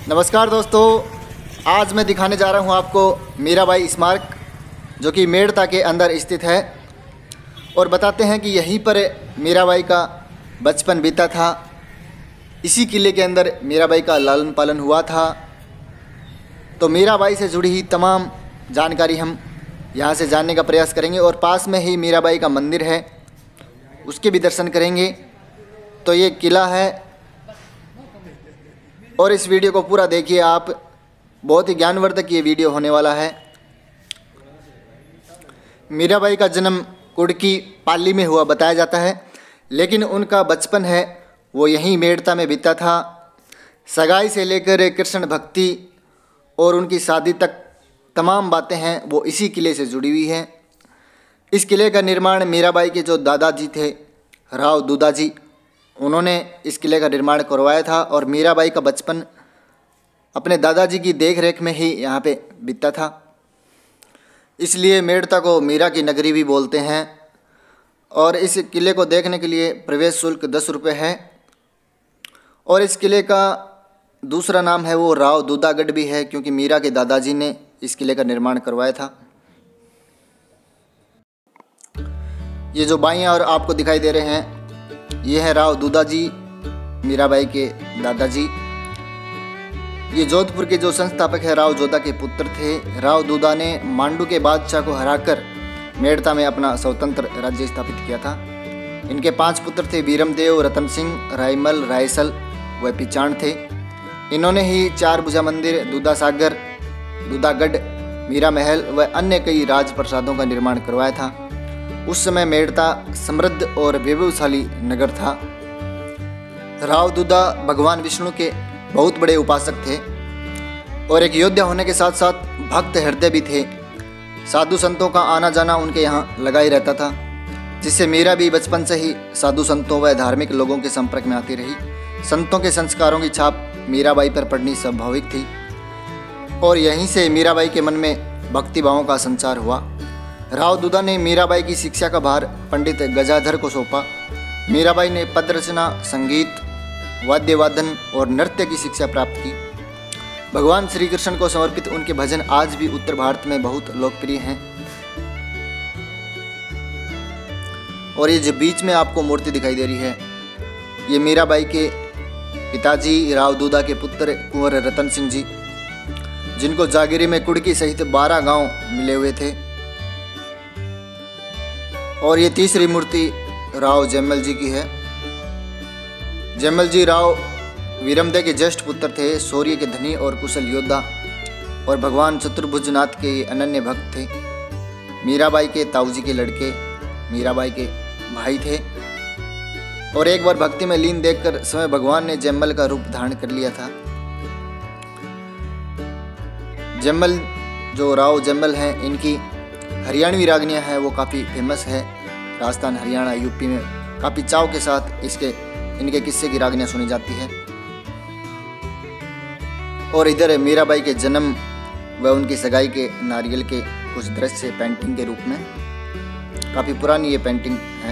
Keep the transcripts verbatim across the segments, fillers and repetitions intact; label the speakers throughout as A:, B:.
A: नमस्कार दोस्तों, आज मैं दिखाने जा रहा हूं आपको मीराबाई स्मारक जो कि मेड़ता के अंदर स्थित है और बताते हैं कि यहीं पर मीराबाई का बचपन बीता था। इसी किले के अंदर मीराबाई का लालन पालन हुआ था। तो मीराबाई से जुड़ी हुई तमाम जानकारी हम यहाँ से जानने का प्रयास करेंगे और पास में ही मीराबाई का मंदिर है, उसके भी दर्शन करेंगे। तो ये किला है और इस वीडियो को पूरा देखिए आप, बहुत ही ज्ञानवर्धक ये वीडियो होने वाला है। मीराबाई का जन्म कुड़की पाली में हुआ बताया जाता है, लेकिन उनका बचपन है वो यहीं मेड़ता में बीता था। सगाई से लेकर कृष्ण भक्ति और उनकी शादी तक तमाम बातें हैं वो इसी किले से जुड़ी हुई हैं। इस किले का निर्माण मीराबाई के जो दादाजी थे राव दूदाजी, उन्होंने इस किले का निर्माण करवाया था और मीराबाई का बचपन अपने दादाजी की देखरेख में ही यहाँ पे बीता था। इसलिए मेड़ता को मीरा की नगरी भी बोलते हैं। और इस किले को देखने के लिए प्रवेश शुल्क दस रुपये है। और इस किले का दूसरा नाम है वो राव दूदागढ़ भी है, क्योंकि मीरा के दादाजी ने इस किले का निर्माण करवाया था। ये जो बाईं ओर आपको दिखाई दे रहे हैं ये है राव दूदाजी, मीराबाई के दादाजी। ये जोधपुर के जो संस्थापक है राव जोधा के पुत्र थे। राव दूदा ने मांडू के बादशाह को हराकर मेड़ता में अपना स्वतंत्र राज्य स्थापित किया था। इनके पांच पुत्र थे, वीरमदेव, रतन सिंह, रायमल, रायसल व पिचाण थे। इन्होंने ही चार भुजा मंदिर, दूदा सागर, दूदागढ़, मीरा महल व अन्य कई राजप्रसादों का निर्माण करवाया था। उस समय मेड़ता समृद्ध और वैभवशाली नगर था। राव दूदा भगवान विष्णु के बहुत बड़े उपासक थे और एक योद्धा होने के साथ साथ भक्त हृदय भी थे। साधु संतों का आना जाना उनके यहाँ लगा ही रहता था, जिससे मीरा भी बचपन से ही साधु संतों व धार्मिक लोगों के संपर्क में आती रही। संतों के संस्कारों की छाप मीराबाई पर पड़नी स्वाभाविक थी और यहीं से मीराबाई के मन में भक्ति भावों का संचार हुआ। राव दूदा ने मीराबाई की शिक्षा का भार पंडित गजाधर को सौंपा। मीराबाई ने पद रचना, संगीत, वाद्य वादन और नृत्य की शिक्षा प्राप्त की। भगवान श्री कृष्ण को समर्पित उनके भजन आज भी उत्तर भारत में बहुत लोकप्रिय हैं। और ये जो बीच में आपको मूर्ति दिखाई दे रही है ये मीराबाई के पिताजी राव दूदा के पुत्र कुंवर रतन सिंह जी, जिनको जागीरी में कुड़की सहित बारह गांव मिले हुए थे। और ये तीसरी मूर्ति राव जयमल जी की है। जयमल जी राव वीरमदेव के ज्येष्ठ पुत्र थे, शौर्य के धनी और कुशल योद्धा और भगवान चतुर्भुजनाथ के अनन्य भक्त थे। मीराबाई के ताऊजी के लड़के मीराबाई के भाई थे और एक बार भक्ति में लीन देखकर स्वयं भगवान ने जयमल का रूप धारण कर लिया था। जयमल जो राव जयमल हैं, इनकी हरियाणवी रागनियाँ हैं वो काफ़ी फेमस है। राजस्थान, हरियाणा, यूपी में काफ़ी चाव के साथ इसके इनके किस्से की रागनियाँ सुनी जाती है। और इधर मीराबाई के जन्म व उनकी सगाई के नारियल के कुछ दृश्य पेंटिंग के रूप में, काफ़ी पुरानी ये पेंटिंग है।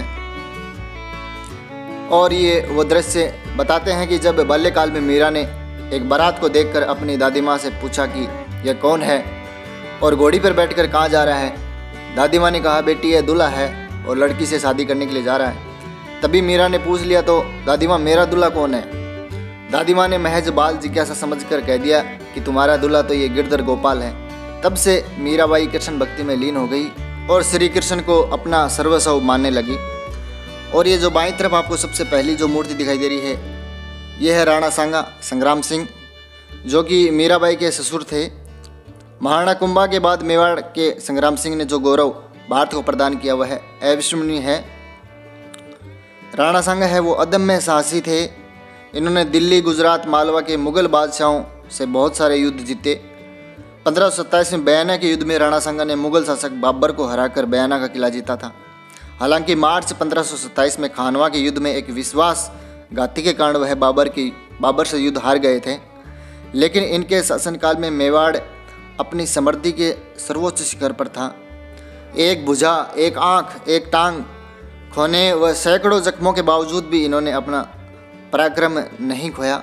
A: और ये वो दृश्य बताते हैं कि जब बाल्यकाल में मीरा ने एक बारात को देखकर अपनी दादी माँ से पूछा कि यह कौन है और घोड़ी पर बैठकर कहाँ जा रहा है। दादी माँ ने कहा, बेटी यह दूल्हा है और लड़की से शादी करने के लिए जा रहा है। तभी मीरा ने पूछ लिया, तो दादी माँ मेरा दूल्हा कौन है। दादी माँ ने महज बाल जिज्ञासा समझकर कह दिया कि तुम्हारा दूल्हा तो ये गिरधर गोपाल है। तब से मीराबाई कृष्ण भक्ति में लीन हो गई और श्री कृष्ण को अपना सर्वस्व मानने लगी। और ये जो बाईं तरफ आपको सबसे पहली जो मूर्ति दिखाई दे रही है ये है राणा सांगा संग्राम सिंह, जो कि मीराबाई के ससुर थे। महाराणा कुंभा के बाद मेवाड़ के संग्राम सिंह ने जो गौरव भारत को प्रदान किया वह अविस्मरणीय है। राणा सांगा है वो अदम्य साहसी थे। इन्होंने दिल्ली, गुजरात, मालवा के मुगल बादशाहों से बहुत सारे युद्ध जीते। पंद्रह सौ सत्ताईस में बयाना के युद्ध में राणा सांगा ने मुगल शासक बाबर को हराकर बयाना का किला जीता था। हालांकि मार्च पंद्रह सौ सत्ताईस में खानवा के युद्ध में एक विश्वासघाती के कारण वह बाबर की बाबर से युद्ध हार गए थे। लेकिन इनके शासनकाल में मेवाड़ अपनी समृद्धि के सर्वोच्च शिखर पर था। एक भुजा, एक आँख, एक टांग खोने व सैकड़ों जख्मों के बावजूद भी इन्होंने अपना पराक्रम नहीं खोया।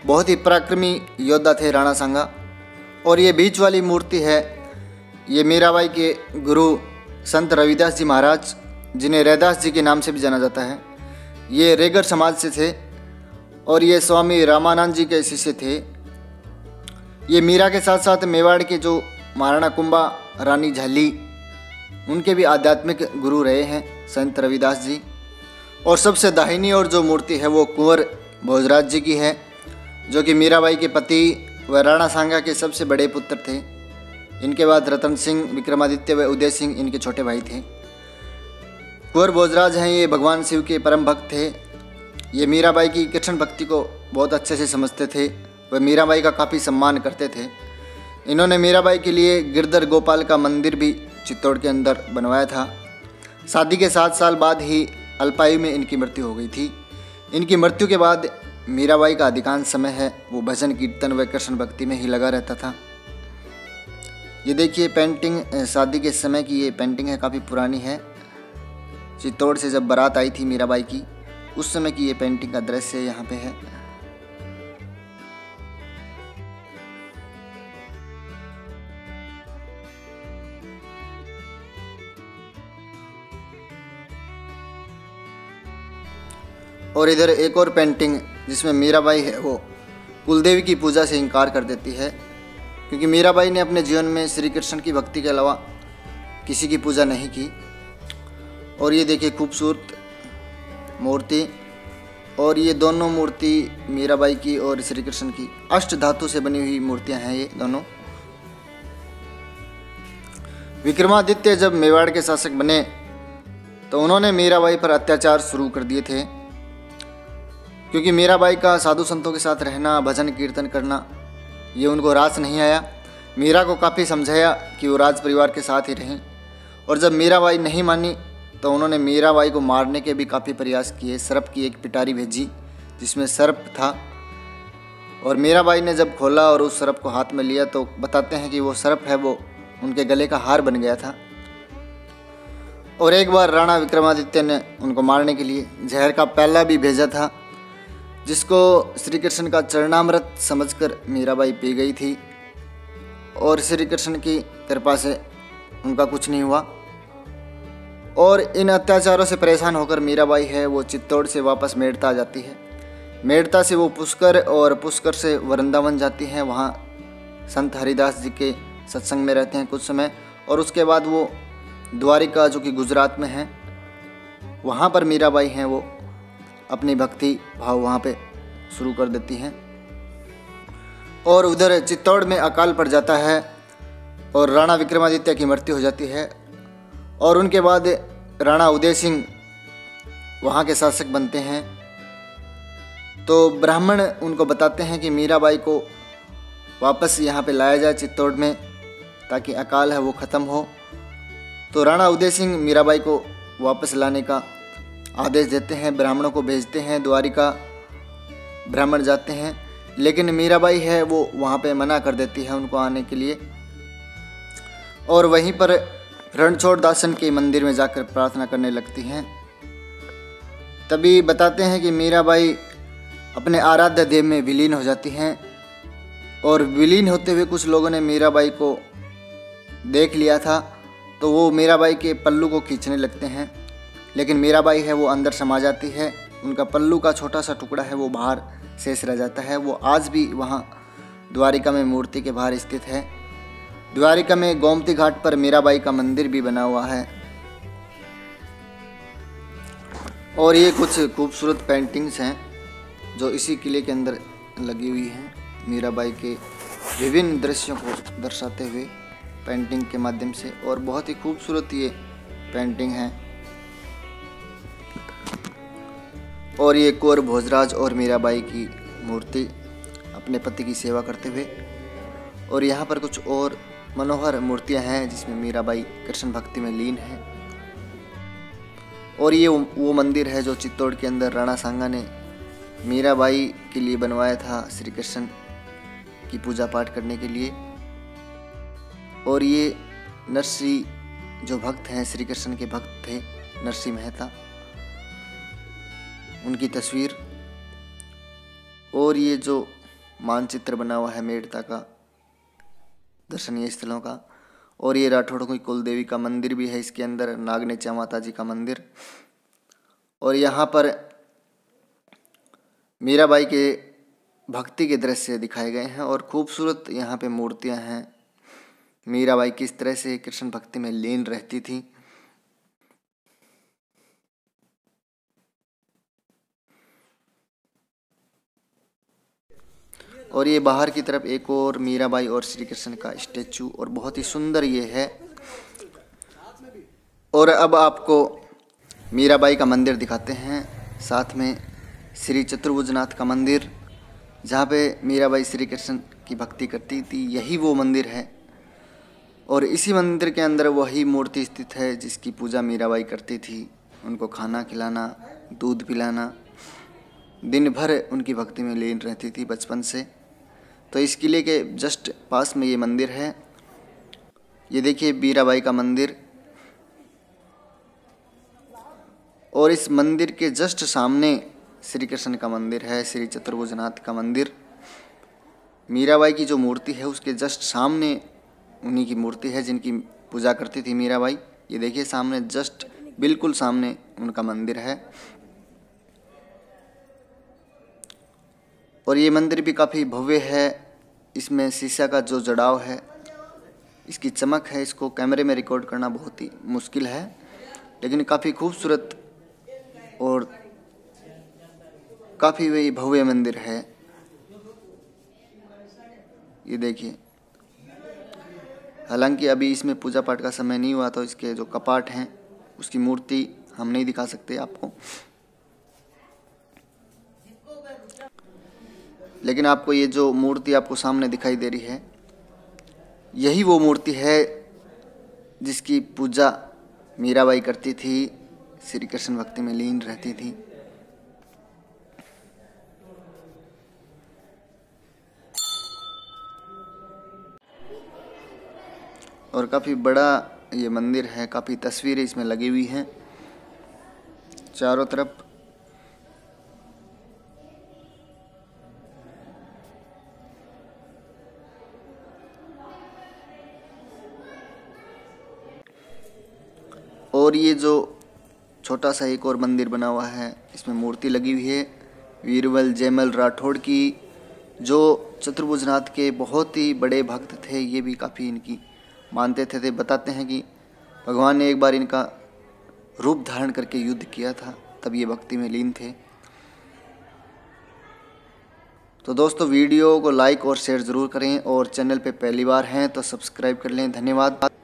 A: बहुत ही पराक्रमी योद्धा थे राणा सांगा। और ये बीच वाली मूर्ति है, ये मीराबाई के गुरु संत रविदास जी महाराज, जिन्हें रैदास जी के नाम से भी जाना जाता है। ये रेगर समाज से थे और ये स्वामी रामानंद जी के शिष्य थे। ये मीरा के साथ साथ मेवाड़ के जो महाराणा कुंभा, रानी झाली, उनके भी आध्यात्मिक गुरु रहे हैं संत रविदास जी। और सबसे दाहिनी और जो मूर्ति है वो कुंवर भोजराज जी की है, जो कि मीराबाई के पति व राणा सांगा के सबसे बड़े पुत्र थे। इनके बाद रतन सिंह, विक्रमादित्य व उदय सिंह इनके छोटे भाई थे। कुंवर भोजराज हैं, ये भगवान शिव के परम भक्त थे। ये मीराबाई की कृष्ण भक्ति को बहुत अच्छे से समझते थे, वह मीराबाई का काफ़ी सम्मान करते थे। इन्होंने मीराबाई के लिए गिरधर गोपाल का मंदिर भी चित्तौड़ के अंदर बनवाया था। शादी के सात साल बाद ही अल्पायु में इनकी मृत्यु हो गई थी। इनकी मृत्यु के बाद मीराबाई का अधिकांश समय है वो भजन कीर्तन व कृष्ण भक्ति में ही लगा रहता था। ये देखिए पेंटिंग, शादी के समय की ये पेंटिंग है, काफ़ी पुरानी है। चित्तौड़ से जब बारात आई थी मीराबाई की, उस समय की ये पेंटिंग का दृश्य यहाँ पे है। और इधर एक और पेंटिंग जिसमें मीराबाई है वो कुलदेवी की पूजा से इनकार कर देती है, क्योंकि मीराबाई ने अपने जीवन में श्री कृष्ण की भक्ति के अलावा किसी की पूजा नहीं की। और ये देखिए खूबसूरत मूर्ति, और ये दोनों मूर्ति मीराबाई की और श्री कृष्ण की अष्ट धातु से बनी हुई मूर्तियां हैं ये दोनों। विक्रमादित्य जब मेवाड़ के शासक बने तो उन्होंने मीराबाई पर अत्याचार शुरू कर दिए थे, क्योंकि मीराबाई का साधु संतों के साथ रहना, भजन कीर्तन करना, ये उनको रास नहीं आया। मीरा को काफ़ी समझाया कि वो राज परिवार के साथ ही रहें, और जब मीराबाई नहीं मानी तो उन्होंने मीराबाई को मारने के भी काफ़ी प्रयास किए। सर्प की एक पिटारी भेजी जिसमें सर्प था, और मीराबाई ने जब खोला और उस सर्प को हाथ में लिया तो बताते हैं कि वो सर्प है वो उनके गले का हार बन गया था। और एक बार राणा विक्रमादित्य ने उनको मारने के लिए जहर का प्याला भी भेजा था, जिसको श्री कृष्ण का चरणामृत समझकर मीराबाई पी गई थी, और श्री कृष्ण की कृपा से उनका कुछ नहीं हुआ। और इन अत्याचारों से परेशान होकर मीराबाई है वो चित्तौड़ से वापस मेड़ता आ जाती है। मेड़ता से वो पुष्कर, और पुष्कर से वृंदावन जाती हैं। वहाँ संत हरिदास जी के सत्संग में रहते हैं कुछ समय, और उसके बाद वो द्वारिका, जो कि गुजरात में है, वहाँ पर मीराबाई हैं वो अपनी भक्ति भाव वहाँ पे शुरू कर देती हैं। और उधर चित्तौड़ में अकाल पड़ जाता है और राणा विक्रमादित्य की मृत्यु हो जाती है। और उनके बाद राणा उदय सिंह वहाँ के शासक बनते हैं। तो ब्राह्मण उनको बताते हैं कि मीराबाई को वापस यहाँ पे लाया जाए चित्तौड़ में, ताकि अकाल है वो ख़त्म हो। तो राणा उदय सिंह मीराबाई को वापस लाने का आदेश देते हैं, ब्राह्मणों को भेजते हैं। द्वारिका ब्राह्मण जाते हैं, लेकिन मीराबाई है वो वहाँ पे मना कर देती है उनको आने के लिए, और वहीं पर रणछोड़ दासन के मंदिर में जाकर प्रार्थना करने लगती हैं। तभी बताते हैं कि मीराबाई अपने आराध्य देव में विलीन हो जाती हैं, और विलीन होते हुए कुछ लोगों ने मीराबाई को देख लिया था, तो वो मीराबाई के पल्लू को खींचने लगते हैं, लेकिन मीराबाई है वो अंदर समा जाती है। उनका पल्लू का छोटा सा टुकड़ा है वो बाहर शेष रह जाता है। वो आज भी वहाँ द्वारिका में मूर्ति के बाहर स्थित है। द्वारिका में गोमती घाट पर मीराबाई का मंदिर भी बना हुआ है। और ये कुछ खूबसूरत पेंटिंग्स हैं जो इसी किले के अंदर लगी हुई हैं, मीराबाई के विभिन्न दृश्यों को दर्शाते हुए पेंटिंग के माध्यम से। और बहुत ही खूबसूरत ये पेंटिंग है। और ये कुंवर भोजराज और मीराबाई की मूर्ति अपने पति की सेवा करते हुए। और यहाँ पर कुछ और मनोहर मूर्तियाँ हैं जिसमें मीराबाई कृष्ण भक्ति में लीन है। और ये वो मंदिर है जो चित्तौड़ के अंदर राणा सांगा ने मीराबाई के लिए बनवाया था, श्री कृष्ण की पूजा पाठ करने के लिए। और ये नरसी जो भक्त हैं, श्री कृष्ण के भक्त थे, नरसी मेहता, उनकी तस्वीर। और ये जो मानचित्र बना हुआ है मेड़ता का, दर्शनीय स्थलों का। और ये राठौड़ की कुल देवी का मंदिर भी है इसके अंदर, नागनेचा माता जी का मंदिर। और यहाँ पर मीराबाई के भक्ति के दृश्य दिखाए गए हैं और खूबसूरत यहाँ पे मूर्तियाँ हैं। मीराबाई किस तरह से कृष्ण भक्ति में लीन रहती थी। और ये बाहर की तरफ एक और मीराबाई और श्री कृष्ण का स्टैचू, और बहुत ही सुंदर ये है। और अब आपको मीराबाई का मंदिर दिखाते हैं, साथ में श्री चतुर्भुजनाथ का मंदिर, जहाँ पे मीराबाई श्री कृष्ण की भक्ति करती थी। यही वो मंदिर है और इसी मंदिर के अंदर वही मूर्ति स्थित है जिसकी पूजा मीराबाई करती थी। उनको खाना खिलाना, दूध पिलाना, दिन भर उनकी भक्ति में लीन रहती थी बचपन से। तो इस किले के जस्ट पास में ये मंदिर है। ये देखिए मीराबाई का मंदिर, और इस मंदिर के जस्ट सामने श्री कृष्ण का मंदिर है, श्री चतुर्भुजनाथ का मंदिर। मीराबाई की जो मूर्ति है उसके जस्ट सामने उन्हीं की मूर्ति है जिनकी पूजा करती थी मीराबाई। ये देखिए सामने, जस्ट बिल्कुल सामने उनका मंदिर है। और ये मंदिर भी काफ़ी भव्य है। इसमें शीशा का जो जड़ाव है, इसकी चमक है, इसको कैमरे में रिकॉर्ड करना बहुत ही मुश्किल है, लेकिन काफ़ी खूबसूरत और काफ़ी वही भव्य मंदिर है। ये देखिए, हालांकि अभी इसमें पूजा पाठ का समय नहीं हुआ तो इसके जो कपाट हैं उसकी मूर्ति हम नहीं दिखा सकते आपको, लेकिन आपको ये जो मूर्ति आपको सामने दिखाई दे रही है, यही वो मूर्ति है जिसकी पूजा मीराबाई करती थी, श्री कृष्ण भक्ति में लीन रहती थी। और काफ़ी बड़ा ये मंदिर है, काफ़ी तस्वीरें इसमें लगी हुई हैं चारों तरफ। और ये जो छोटा सा एक और मंदिर बना हुआ है, इसमें मूर्ति लगी हुई है वीरबल जयमल राठौड़ की, जो चतुर्भुजनाथ के बहुत ही बड़े भक्त थे। ये भी काफ़ी इनकी मानते थे, थे बताते हैं कि भगवान ने एक बार इनका रूप धारण करके युद्ध किया था, तब ये भक्ति में लीन थे। तो दोस्तों, वीडियो को लाइक और शेयर ज़रूर करें, और चैनल पे पहली बार हैं तो सब्सक्राइब कर लें। धन्यवाद।